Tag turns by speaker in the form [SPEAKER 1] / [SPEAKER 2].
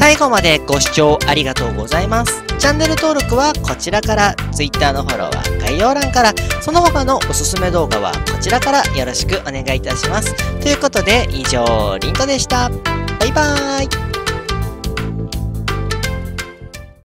[SPEAKER 1] 最後までご視聴ありがとうございます。チャンネル登録はこちらから、Twitter のフォローは概要欄から、その他のおすすめ動画はこちらからよろしくお願いいたします。ということで、以上、りんとでした。バイバーイ。